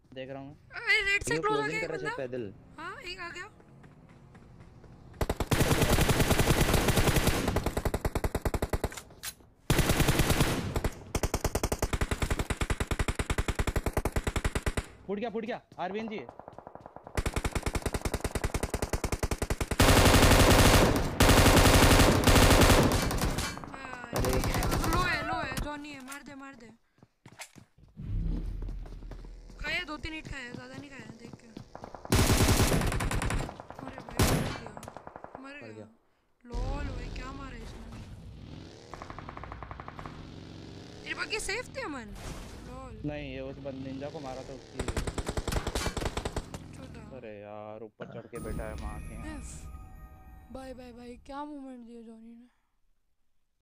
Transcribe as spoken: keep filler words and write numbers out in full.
देख रहा हूँ। अरे रेड से ये क्लोज आ क्लोजिंग गया कर एक रहा है बंदा। पैदल। हाँ एक आ गया। देखा देखा। फूट गया फूट गया आरबीएन जी। अरे लो है लो है जॉनी है, मार दे मार दे। खाया दो तीन हिट खाया, ज्यादा नहीं खाया, देख के। अरे भाई मर गया मर मर गया। गया। लोल भाई क्या मारा इसने। तेरे बाकी सेफ थे अमन। लोल नहीं ये उस बंद निंजा को मारा था उसकी। छोटा। अरे यार ऊपर चढ़ के बैठा है माँ के यहाँ। बाय बाय भाई, क्या मूवमेंट दिया जॉनी ने।